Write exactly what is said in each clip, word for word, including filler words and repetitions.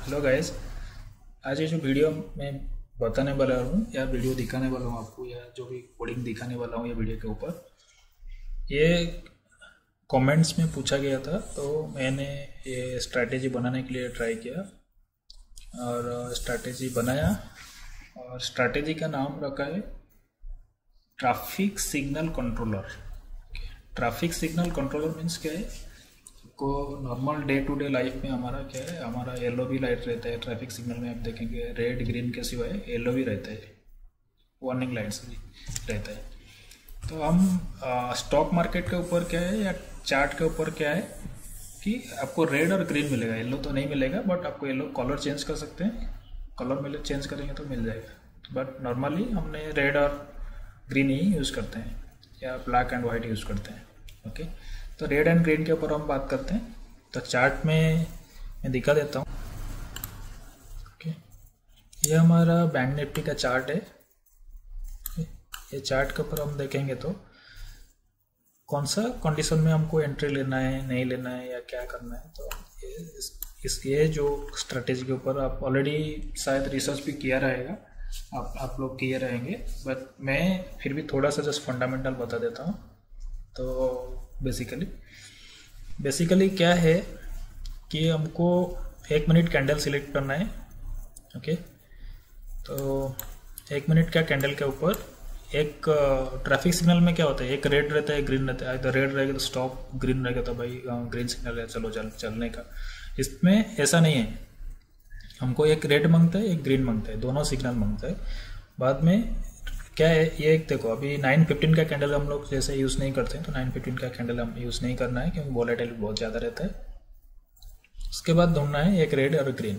Hello guys. आज ये जो वीडियो मैं बताने वाला हूँ या वीडियो दिखाने वाला हूँ आपको, या जो भी कोडिंग दिखाने वाला हूँ या वीडियो के ऊपर, ये कमेंट्स में पूछा गया था। तो मैंने ये स्ट्रैटेजी बनाने के लिए ट्राई किया और स्ट्रैटेजी बनाया, और स्ट्रैटेजी का नाम रखा है traffic signal controller. Traffic signal controller means क्या है को normal day to day life में हमारा क्या है, हमारा येलो भी लाइट रहता है। ट्रैफिक सिग्नल में आप देखेंगे रेड ग्रीन के सिवाय येलो भी रहता है, वार्निंग लाइट्स भी रहता है। तो हम स्टॉक मार्केट के ऊपर क्या है या चार्ट के ऊपर क्या है कि आपको रेड और ग्रीन मिलेगा, येलो तो नहीं मिलेगा, बट आपको येलो कलर चेंज कर सकते हैं। कलर मिले चेंज करेंगे तो मिल जाएगा, बट नॉर्मली हमने रेड और ग्रीन ही यूज़ करते हैं या ब्लैक एंड वाइट यूज़ करते हैं। ओके, तो रेड एंड ग्रीन के ऊपर हम बात करते हैं। तो चार्ट में मैं दिखा देता हूँ। ओके, ये हमारा बैंक निफ्टी का चार्ट है। ये चार्ट के ऊपर हम देखेंगे तो कौन सा कंडीशन में हमको एंट्री लेना है, नहीं लेना है या क्या करना है। तो इस, इस ये जो स्ट्रेटेजी के ऊपर आप ऑलरेडी शायद रिसर्च भी किया रहेगा, आप आप लोग किए रहेंगे, बट मैं फिर भी थोड़ा सा जस्ट फंडामेंटल बता देता हूँ। तो बेसिकली बेसिकली क्या है कि हमको एक मिनट कैंडल सिलेक्ट करना है। ओके, तो एक मिनट का कैंडल के ऊपर एक ट्रैफिक सिग्नल में क्या होता है, एक रेड रहता है, ग्रीन रहता है। अगर रेड रहेगा तो स्टॉप, ग्रीन रहेगा तो भाई ग्रीन सिग्नल है, चलो चल चलने का। इसमें ऐसा नहीं है, हमको एक रेड मांगता है, एक ग्रीन मांगता है, दोनों सिग्नल मांगता है। बाद में क्या है, ये एक देखो अभी नाइन फिफ्टीन का कैंडल हम लोग जैसे यूज़ नहीं करते हैं, तो नाइन फिफ्टीन का कैंडल हम यूज़ नहीं करना है क्योंकि वोलेटिलिटी बहुत ज़्यादा रहता है। उसके बाद ढूंढना है एक रेड और ग्रीन,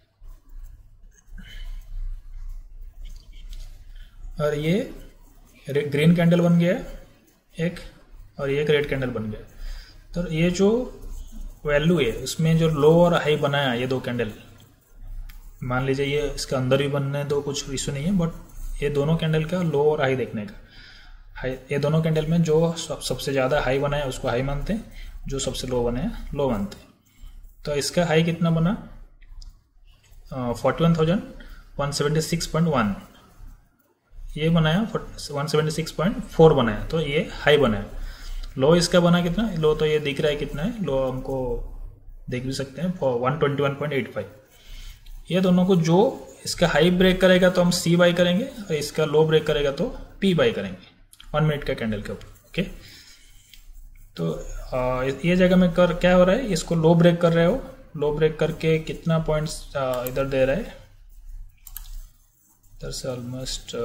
और ये ग्रीन कैंडल बन गया एक, और ये एक रेड कैंडल बन गया। तो ये जो वैल्यू है उसमें जो लो और हाई बनाया ये दो कैंडल, मान लीजिए ये इसके अंदर भी बनने दो, कुछ इशू नहीं है, बट ये दोनों कैंडल का लो और हाई देखने का। हाई, ये दोनों कैंडल में जो सब सबसे ज़्यादा हाई बनाया उसको हाई मानते हैं, जो सबसे लो बनाया लो मानते हैं। तो इसका हाई कितना बना, forty one thousand one seventy six point one, ये बनाया one seventy six point four बनाया, तो ये हाई बनाया। लो इसका बना कितना, लो तो ये दिख रहा है कितना है, लो हमको देख भी सकते हैं one twenty one point eight five. ये दोनों को जो इसका हाई ब्रेक करेगा तो हम सी बाई करेंगे, और इसका लो ब्रेक करेगा तो पी बाई करेंगे वन मिनट का कैंडल के ऊपर। ओके, तो आ, ये जगह में कर क्या हो रहा है, इसको लो ब्रेक कर रहे हो, लो ब्रेक करके कितना पॉइंट्स इधर दे रहा है, इधर से ऑलमोस्ट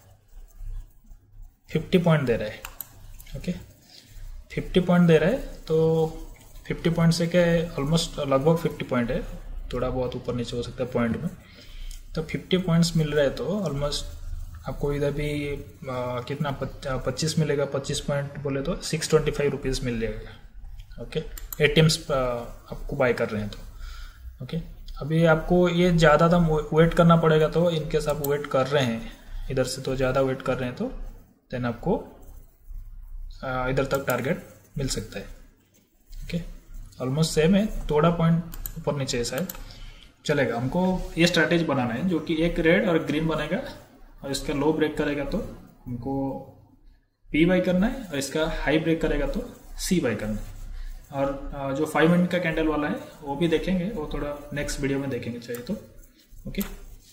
फिफ्टी पॉइंट दे रहा है। ओके, फिफ्टी पॉइंट दे रहा है, तो फिफ्टी पॉइंट से क्या है, ऑलमोस्ट लगभग फिफ्टी पॉइंट है, थोड़ा बहुत ऊपर नीचे हो सकता है पॉइंट में। तो फिफ्टी पॉइंट्स मिल रहा है, तो ऑलमोस्ट आपको इधर भी आ, कितना पच्चीस मिलेगा, पच्चीस पॉइंट बोले तो सिक्स ट्वेंटी फाइव रुपीज़ मिल जाएगा। ओके, एटीएम्स आपको बाय कर रहे हैं तो। ओके, अभी आपको ये ज़्यादा दाम वेट करना पड़ेगा, तो इनकेस आप वेट कर रहे हैं इधर से, तो ज़्यादा वेट कर रहे हैं तो देन आपको आ, इधर तक टारगेट मिल सकता है। ओके, ऑलमोस्ट सेम है, थोड़ा पॉइंट ऊपर नीचे है शायद, चलेगा। हमको ये स्ट्रैटेजी बनाना है जो कि एक रेड और ग्रीन बनेगा, और इसका लो ब्रेक करेगा तो हमको पी बाई करना है, और इसका हाई ब्रेक करेगा तो सी बाई करना है। और जो फाइव मिनट का कैंडल वाला है वो भी देखेंगे, वो थोड़ा नेक्स्ट वीडियो में देखेंगे चाहिए तो। ओके,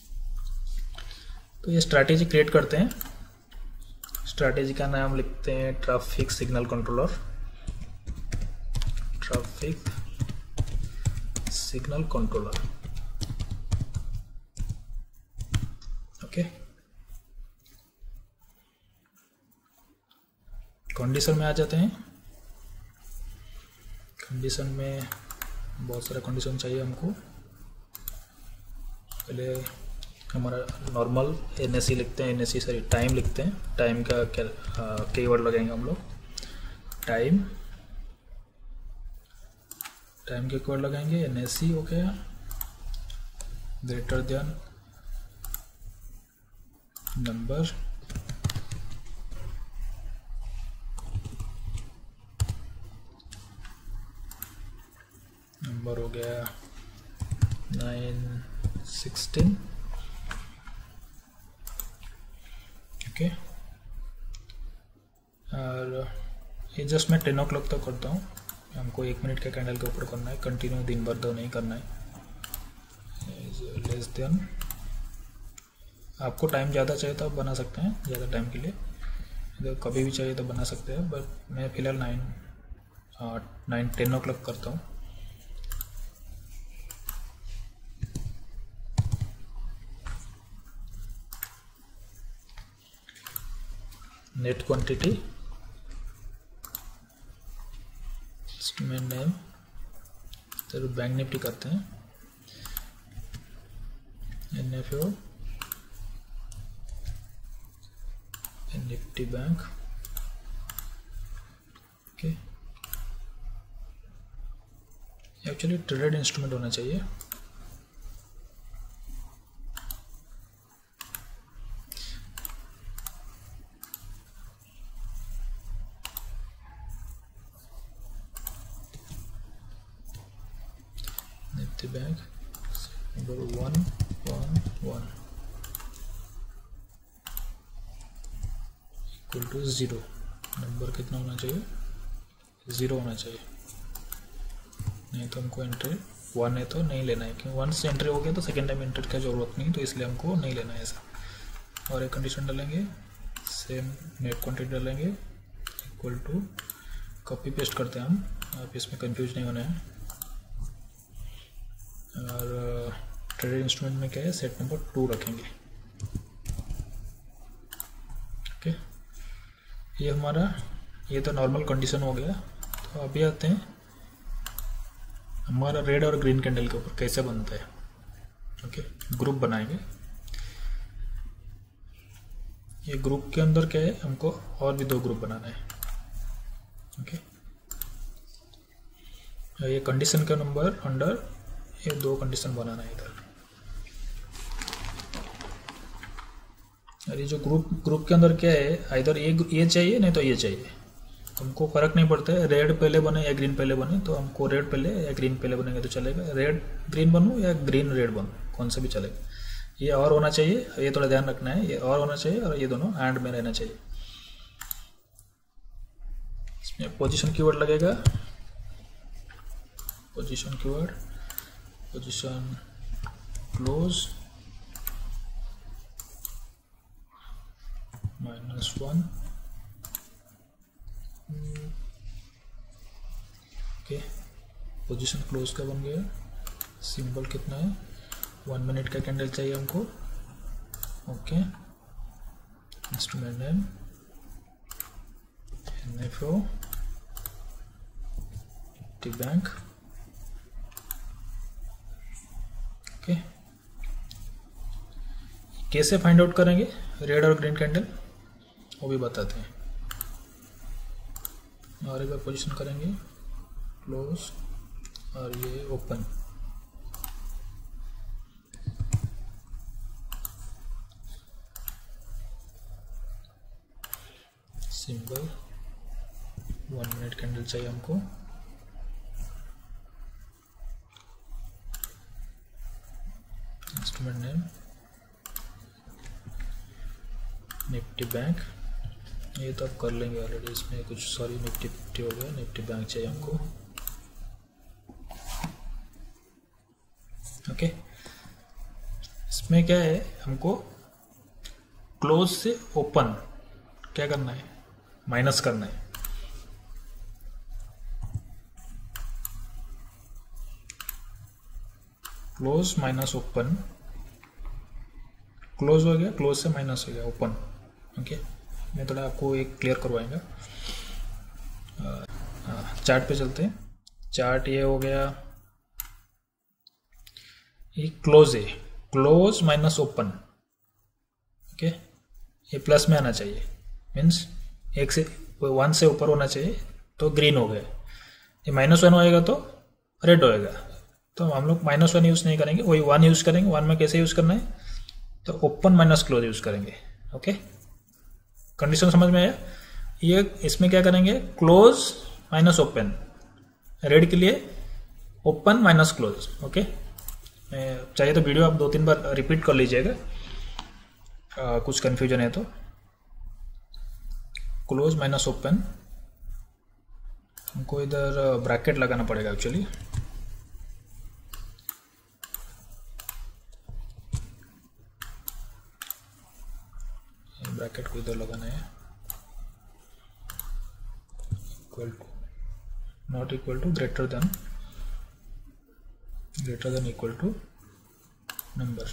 तो ये स्ट्रैटेजी क्रिएट करते हैं। स्ट्रैटेजी का नाम लिखते हैं traffic signal controller, traffic signal controller. Okay, condition में आ जाते हैं। कंडीशन में बहुत सारा कंडीशन चाहिए हमको। पहले हमारा नॉर्मल एनएससी लिखते हैं, एनएससी सॉरी टाइम लिखते हैं। टाइम का क्या कीवर्ड लगाएंगे हम लोग, टाइम टाइम के कीवर्ड लगाएंगे। एनएससी हो गया, ग्रेटर देन नंबर, नंबर हो गया नाइन नाइन सिक्सटीन ओके। और ये जस्ट मैं टेन ओ क्लॉक तक करता हूँ। हमको एक मिनट के कैंडल के ऊपर करना है, कंटिन्यू दिन भर तो नहीं करना है। लेस देन, आपको टाइम ज़्यादा चाहिए तो आप बना सकते हैं, ज़्यादा टाइम के लिए तो कभी भी चाहिए तो बना सकते हैं, बट मैं फ़िलहाल nine nine ten o'clock करता हूँ। नेट क्वांटिटी इसमें नेम तो बैंक निफ्टी करते हैं, N F O Nifty bank okay. Actually trade instrument होना चाहिए। Nifty bank number one one one equal to zero. Number कितना होना चाहिए? ज़ीरो होना चाहिए, नहीं तो हमको एंट्री वन है तो नहीं लेना है, क्योंकि वन से एंट्री हो गया तो सेकेंड टाइम एंट्री का जरूरत नहीं, तो इसलिए हमको नहीं लेना है ऐसा। और एक कंडीशन डालेंगे, सेम नेट क्वांटिटी डालेंगे इक्वल टू, कॉपी पेस्ट करते हैं हम, आप इसमें कंफ्यूज नहीं होना है। और ट्रेड इंस्ट्रूमेंट में क्या है, सेट नंबर टू रखेंगे ओके। ये हमारा ये तो नॉर्मल कंडीशन हो गया। तो अभी आते हैं हमारा रेड और ग्रीन कैंडल के ऊपर कैसे बनता है ओके। ग्रुप बनाएंगे, ये ग्रुप के अंदर क्या है, हमको और भी दो ग्रुप बनाना है ओके। ये कंडीशन का नंबर अंडर ये दो कंडीशन बनाना है इधर। और ये जो ग्रुप ग्रुप के अंदर क्या है, इधर ये ये चाहिए नहीं तो ये चाहिए, हमको फर्क नहीं पड़ता है रेड पहले बने या ग्रीन पहले बने, तो हमको रेड पहले या ग्रीन पहले बनेंगे तो चलेगा। रेड ग्रीन बनूँ या ग्रीन रेड बनूँ, कौन सा भी चलेगा। ये और होना चाहिए, ये थोड़ा ध्यान रखना है, ये और होना चाहिए और ये दोनों एंड में रहना चाहिए। इसमें पोजीशन कीवर्ड लगेगा, position keyword, position close minus one okay. Position close का बन गया। सिंबल कितना है, वन मिनट का कैंडल चाहिए हमको okay. Instrument name N F O T bank okay. कैसे फाइंड आउट करेंगे रेड और ग्रीन कैंडल, वो भी बताते हैं। और एक बार पोजीशन करेंगे क्लोज और ये open, symbol one minute candle चाहिए हमको। इंस्ट्रूमेंट नेम निफ्टी बैंक, ये तो आप कर लेंगे ऑलरेडी, इसमें कुछ सॉरी निफ्टी फिफ्टी हो गया, निफ्टी बैंक चाहिए हमको ओके। इसमें क्या है, हमको क्लोज से ओपन क्या करना है, माइनस करना है। क्लोज माइनस ओपन, क्लोज हो गया, क्लोज से माइनस हो गया ओपन ओके। मैं थोड़ा आपको एक क्लियर करवाएंगा। चार्ट पे चलते हैं। चार्ट ये हो गया, ये क्लोज है, क्लोज माइनस ओपन ओके। ये प्लस में आना चाहिए, मीन्स एक से वन से ऊपर होना चाहिए तो ग्रीन हो गया। ये माइनस वन होएगा तो रेड होएगा, तो हम लोग माइनस वन यूज नहीं करेंगे, वही वन यूज करेंगे। वन में कैसे यूज करना है, तो ओपन माइनस क्लोज यूज करेंगे ओके। कंडीशन समझ में आया। ये इसमें क्या करेंगे, क्लोज माइनस ओपन, रेड के लिए ओपन माइनस क्लोज ओके। मैं चाहिए तो वीडियो आप दो तीन बार रिपीट कर लीजिएगा, आ, कुछ कन्फ्यूजन है तो। क्लोज माइनस ओपन, हमको इधर ब्रैकेट लगाना पड़ेगा एक्चुअली। ब्रैकेट को इधर लगाना है, equal to, not equal to, greater than, greater than equal to number.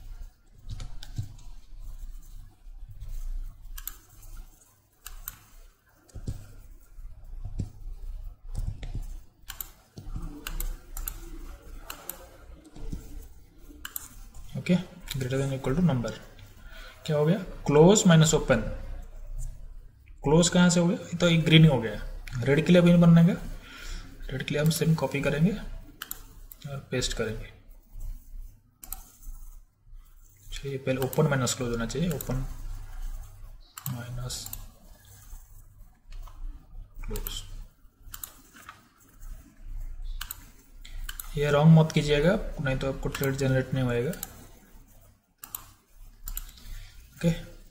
Okay, greater than equal to number. क्या हो गया? Close minus open. क्लोज कहाँ से हो गया? तो एक ग्रीन हो गया। रेड के लिए अभी बनने का, रेड के लिए हम सेम कॉपी करेंगे और पेस्ट करेंगे। चलिए पहले ओपन माइनस क्लोज होना चाहिए, ओपन माइनस क्लोज। ये रॉन्ग मत कीजिएगा, नहीं तो आपको थ्रेड जनरेट नहीं होएगा। ओके,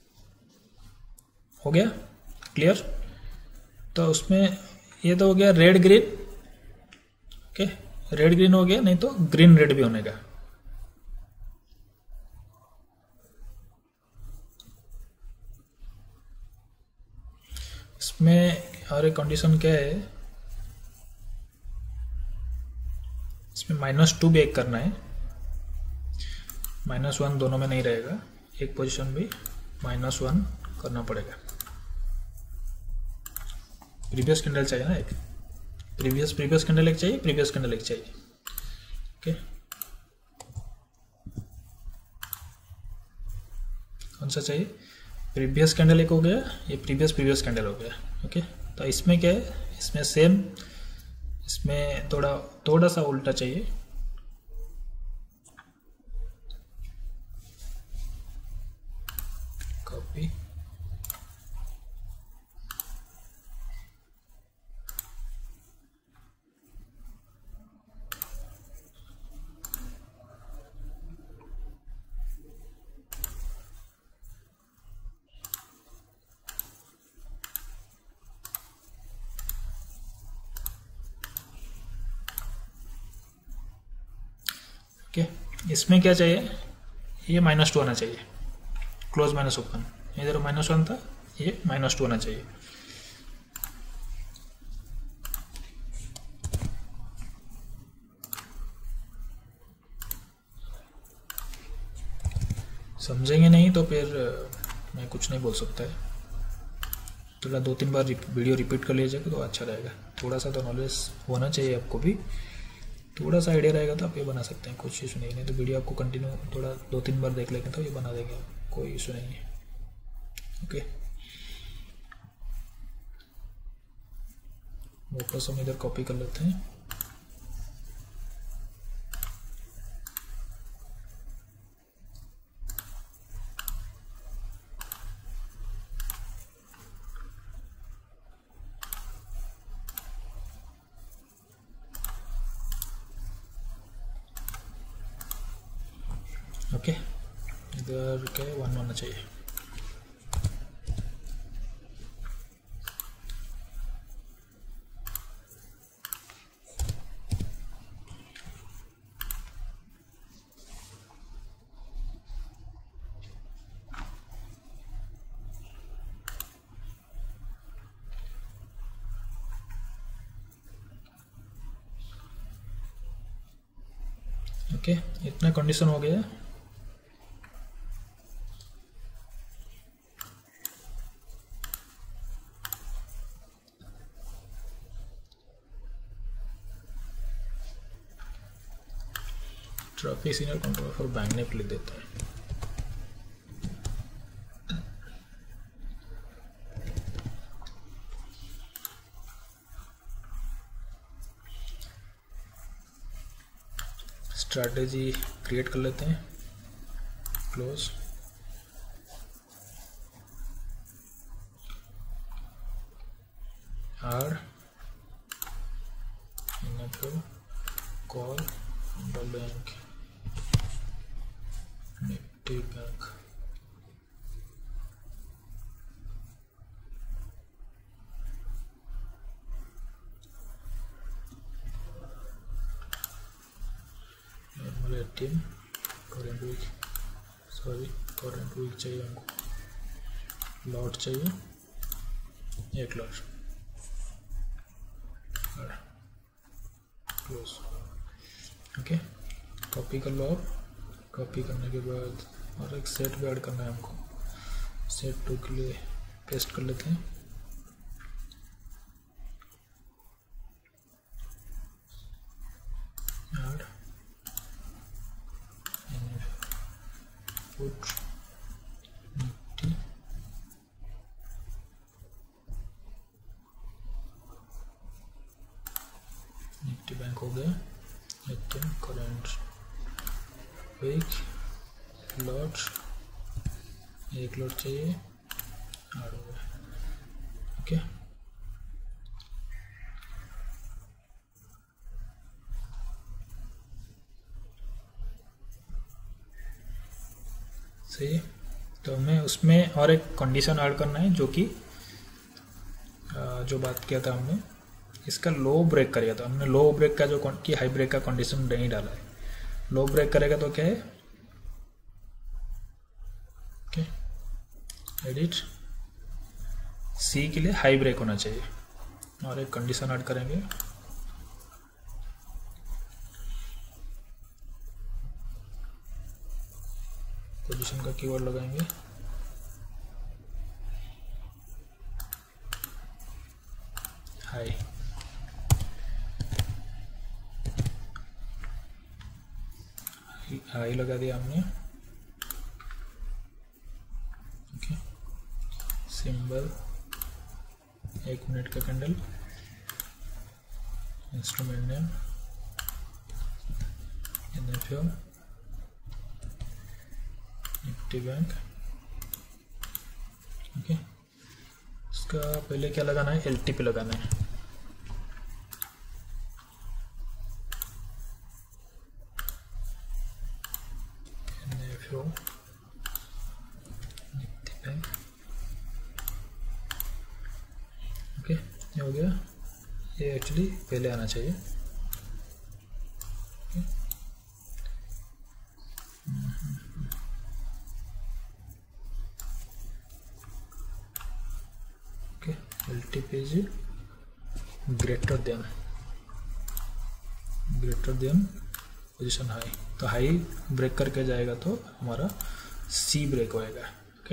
हो गया क्लियर? तो उसमें ये तो हो गया red green. Okay, red green हो गया, नहीं तो ग्रीन रेड भी होने का। इसमें और एक कंडीशन क्या है, इसमें माइनस टू भी एक करना है, माइनस वन दोनों में नहीं रहेगा, एक पोजीशन भी माइनस वन करना पड़ेगा। प्रीवियस कैंडल चाहिए ना, एक प्रीवियस प्रीवियस कैंडल एक चाहिए, प्रीवियस कैंडल एक चाहिए। ओके, कौन सा चाहिए? प्रीवियस कैंडल एक हो गया, ये प्रीवियस प्रीवियस कैंडल हो गया। ओके, तो इसमें क्या है, इसमें सेम, इसमें थोड़ा थोड़ा सा उल्टा चाहिए। Copy, okay. इसमें क्या चाहिए, ये माइनस टू आना चाहिए, क्लोज माइनस ओपन। इधर माइनस वन था, ये माइनस टू आना चाहिए। समझेंगे नहीं तो फिर मैं कुछ नहीं बोल सकता है। थोड़ा दो तीन बार वीडियो रिपीट कर लीजिएगा तो अच्छा रहेगा। थोड़ा सा तो नॉलेज होना चाहिए आपको भी, थोड़ा सा आइडिया रहेगा तो आप ये बना सकते हैं, कुछ इशू नहीं। नहीं तो वीडियो आपको कंटिन्यू थोड़ा दो तीन बार देख लेंगे तो ये बना देंगे, कोई इशू नहीं है। ओके, वापस हम इधर कॉपी कर लेते हैं। ओके, इधर क्या वन होना चाहिए। ओके, इतना कंडीशन हो गया। ट्रैफिक सिग्नल कंट्रोल फॉर बैंगनेट लिख देते हैं। स्ट्रैटेजी क्रिएट कर लेते हैं, close. R enable call the bank Nifty bank, normal ATM, current week, sorry current week चाहिए हमको, लॉट चाहिए एक लॉट, क्लोज। ओके, कॉपी कर लो आप। कॉपी करने के बाद और एक सेट भी ऐड करना है हमको, सेट टू के लिए पेस्ट कर लेते हैं। Add put Nifty, Nifty bank हो गया। एटीएम, करंट वीक, लॉट एक लॉट चाहिए, ऐड हो गया। ओके, सही है। तो हमें उसमें और एक कंडीशन ऐड करना है, जो कि जो बात किया था हमने, इसका लो ब्रेक करेगा। तो हमने लो ब्रेक का जो कि हाई ब्रेक का कंडीशन नहीं डाला है। लो ब्रेक करेगा तो क्या है, ओके, एडिट सी के लिए हाई ब्रेक होना चाहिए। और एक कंडीशन ऐड करेंगे, पोजीशन का कीवर्ड लगाएंगे, हाई। हाई लगा दिया हमने। ओके, सिंबल एक मिनट का candle, instrument name NFO, Nifty bank. Okay, इसका पहले क्या लगाना है, एलटीपी लगाना है। NFO Nifty bank. ओके, ये हो गया। ये एक्चुअली पहले आना चाहिए। Okay, LTP is greater than, greater than position high. तो हाई ब्रेक करके जाएगा तो हमारा सी ब्रेक होएगा। ओके,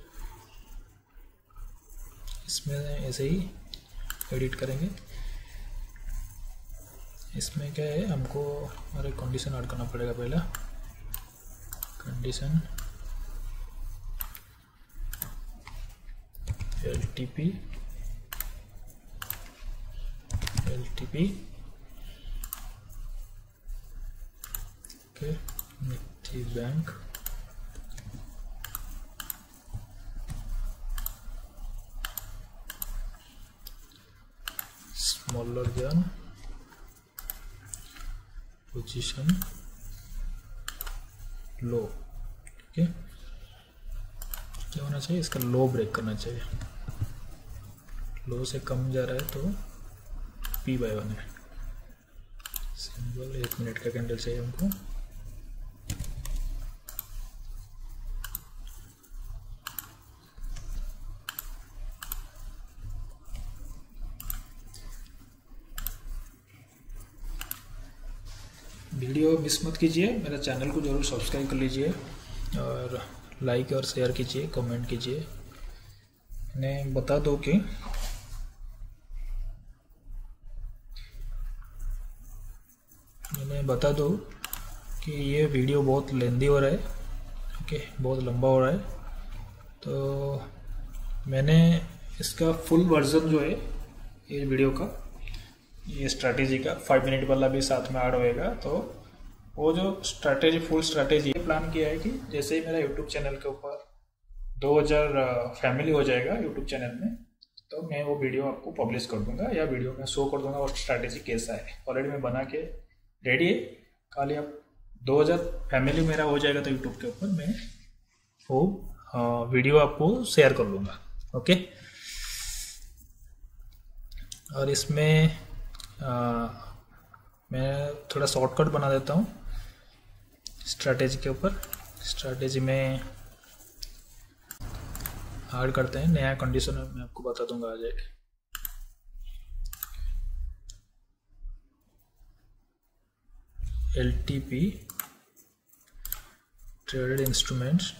इसमें ऐसे ही एडिट करेंगे। इसमें क्या है, हमको और एक कंडीशन ऐड करना पड़ेगा। पहला condition LTP, LTP okay, Nifty bank smaller than position low. Okay, क्या होना चाहिए, इसका लो ब्रेक करना चाहिए। लो से कम जा रहा है तो पी बाय वन है। सिंबल एक मिनट का कैंडल चाहिए हमको। वीडियो मिस मत कीजिए, मेरा चैनल को जरूर सब्सक्राइब कर लीजिए और लाइक और शेयर कीजिए, कमेंट कीजिए। मैं बता दो कि मैंने बता दो कि ये वीडियो बहुत लेंदी हो रहा है। ओके, बहुत लंबा हो रहा है। तो मैंने इसका फुल वर्जन जो है ये वीडियो का, ये स्ट्रैटेजी का फाइव मिनट वाला भी साथ में ऐड होएगा। तो वो जो स्ट्रैटेजी, फुल स्ट्रैटेजी प्लान किया है कि जैसे ही मेरा यूट्यूब चैनल के ऊपर दो हज़ार फैमिली हो जाएगा यूट्यूब चैनल में, तो मैं वो वीडियो आपको पब्लिश कर दूंगा या वीडियो में शो कर दूंगा और स्ट्रैटेजी कैसा है। ऑलरेडी मैं बना के रेडी है, खाली आप दो हज़ार फैमिली मेरा हो जाएगा तो यूट्यूब के ऊपर मैं वो वीडियो आपको शेयर कर लूँगा। ओके, और इसमें आ, मैं थोड़ा शॉर्टकट बना देता हूँ स्ट्रैटेजी के ऊपर। स्ट्रैटेजी में ऐड करते हैं नया कंडीशन, मैं आपको बता दूंगा आज एक। L T P traded instruments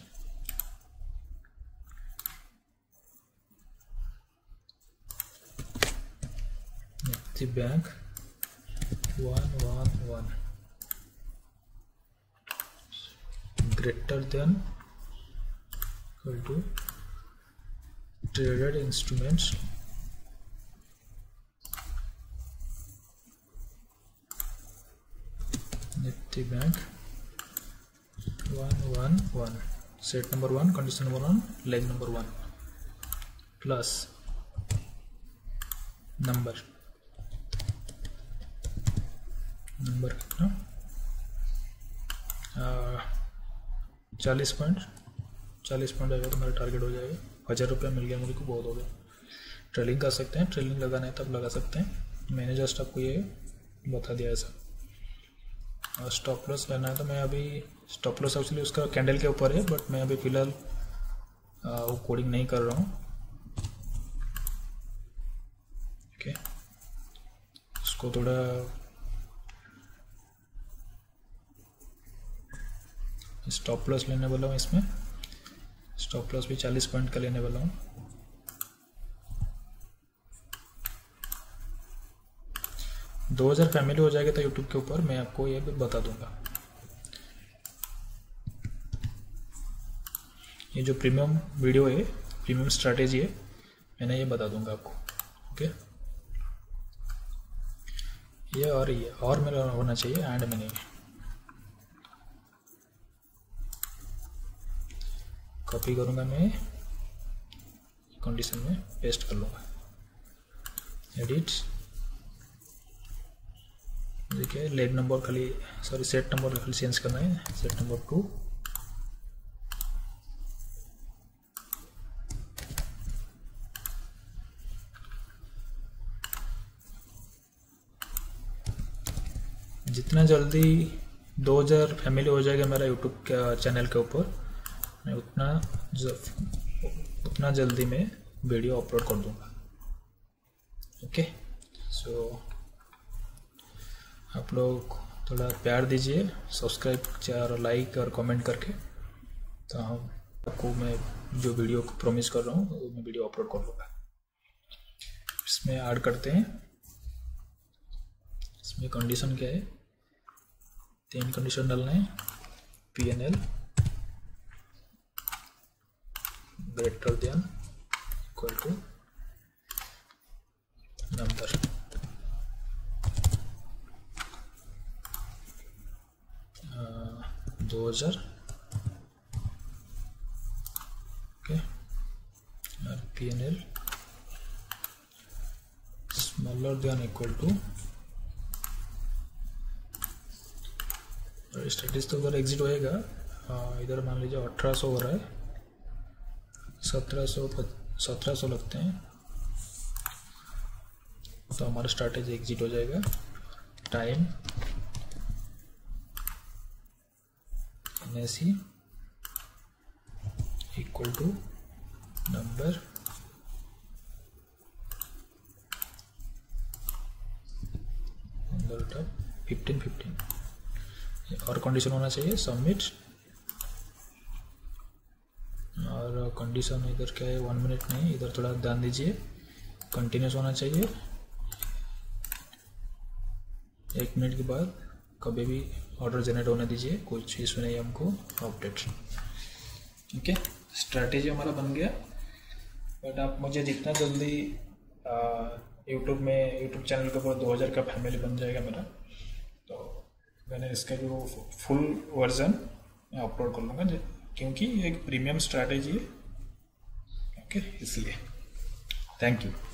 Nifty bank one one one greater than equal to traded instruments Nifty Bank one one one, set number one, condition number one, leg number one, plus number number कितना चालीस point चालीस point आएगा तो मेरा target हो जाएगा। हज़ार रुपया मिल गया मुझे को, बहुत हो गया। ट्रेलिंग कर सकते हैं, ट्रेलिंग लगाना है तब लगा सकते हैं। मैंने जस्ट आपको ये बता दिया ऐसा। और स्टॉप लॉस लेना है तो मैं अभी स्टॉप लॉस एक्चुअली उसका कैंडल के ऊपर है, बट मैं अभी फ़िलहाल वो कोडिंग नहीं कर रहा हूँ। ओके, उसको थोड़ा स्टॉप लॉस लेने वाला हूँ। इसमें स्टॉप लॉस भी चालीस पॉइंट का लेने वाला हूँ। दो हज़ार फैमिली हो जाएगा तो यूट्यूब के ऊपर मैं आपको ये भी बता दूंगा। ये जो प्रीमियम वीडियो है, प्रीमियम स्ट्रैटेजी है, मैंने ये बता दूंगा आपको। ओके, ये और ये और मेरा होना चाहिए एंड में नहीं। कॉपी करूंगा मैं, कंडीशन में पेस्ट कर लूँगा। एडिट, देखिए लेग नंबर खाली सॉरी सेट नंबर खाली चेंज करना है, सेट नंबर टू। जितना जल्दी दो हज़ार फैमिली हो जाएगा मेरा यूट्यूब के चैनल के ऊपर, मैं उतना उतना जल्दी मैं वीडियो अपलोड कर दूंगा। ओके, सो आप लोग थोड़ा प्यार दीजिए, सब्सक्राइब और लाइक और कमेंट करके, तो हम आपको मैं जो वीडियो को प्रॉमिस कर रहा हूँ वो मैं वीडियो अपलोड कर लूँगा। इसमें ऐड करते हैं, इसमें कंडीशन क्या है, तीन कंडीशन डालना है। P N L greater than equal to number, दो हजार ओके, और P N L smaller than equal to, status तो उधर एग्जिट होएगा। इधर मान लीजिए अठारह सौ हो रहा है, सत्रह सौ सत्रह सौ लगते हैं तो हमारा स्ट्रैटेजी एग्जिट हो जाएगा। Time NSC equal to number fifteen fifteen और कंडीशन होना चाहिए सबमिट। और कंडीशन इधर क्या है, वन मिनट नहीं, इधर थोड़ा ध्यान दीजिए, कंटिन्यूस होना चाहिए। एक मिनट के बाद कभी भी ऑर्डर जनरेट होने दीजिए, कुछ इशू नहीं हमको अपडेट। ओके, स्ट्रैटेजी हमारा बन गया। बट आप मुझे जितना जल्दी यूट्यूब में यूट्यूब चैनल के ऊपर दो हज़ार का फैमिली बन जाएगा मेरा, तो मैंने इसका जो फुल वर्जन मैं अपलोड कर लूँगा, क्योंकि ये एक प्रीमियम स्ट्रैटेजी है। ओके, इसलिए थैंक यू।